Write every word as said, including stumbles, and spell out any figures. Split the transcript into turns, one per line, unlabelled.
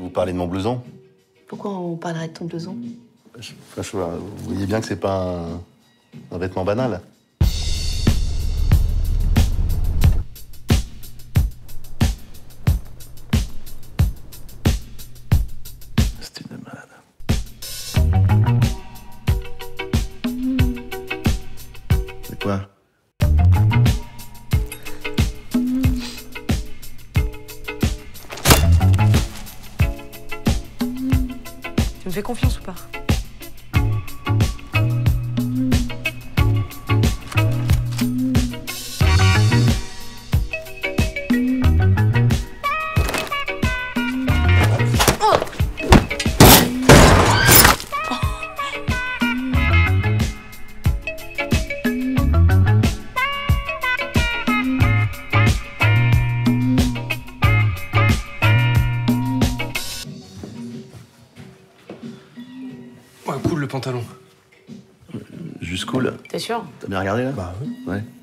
vous parler de mon blouson.
Pourquoi on parlerait de ton blouson?
Je, enfin, je, vous voyez bien que c'est pas un, un vêtement banal. C'est une malade. C'est quoi?
Tu me fais confiance ou pas?
Ouais, cool le pantalon.
Juste cool.
T'es sûr?
T'as bien regardé là?
Bah oui.
Ouais.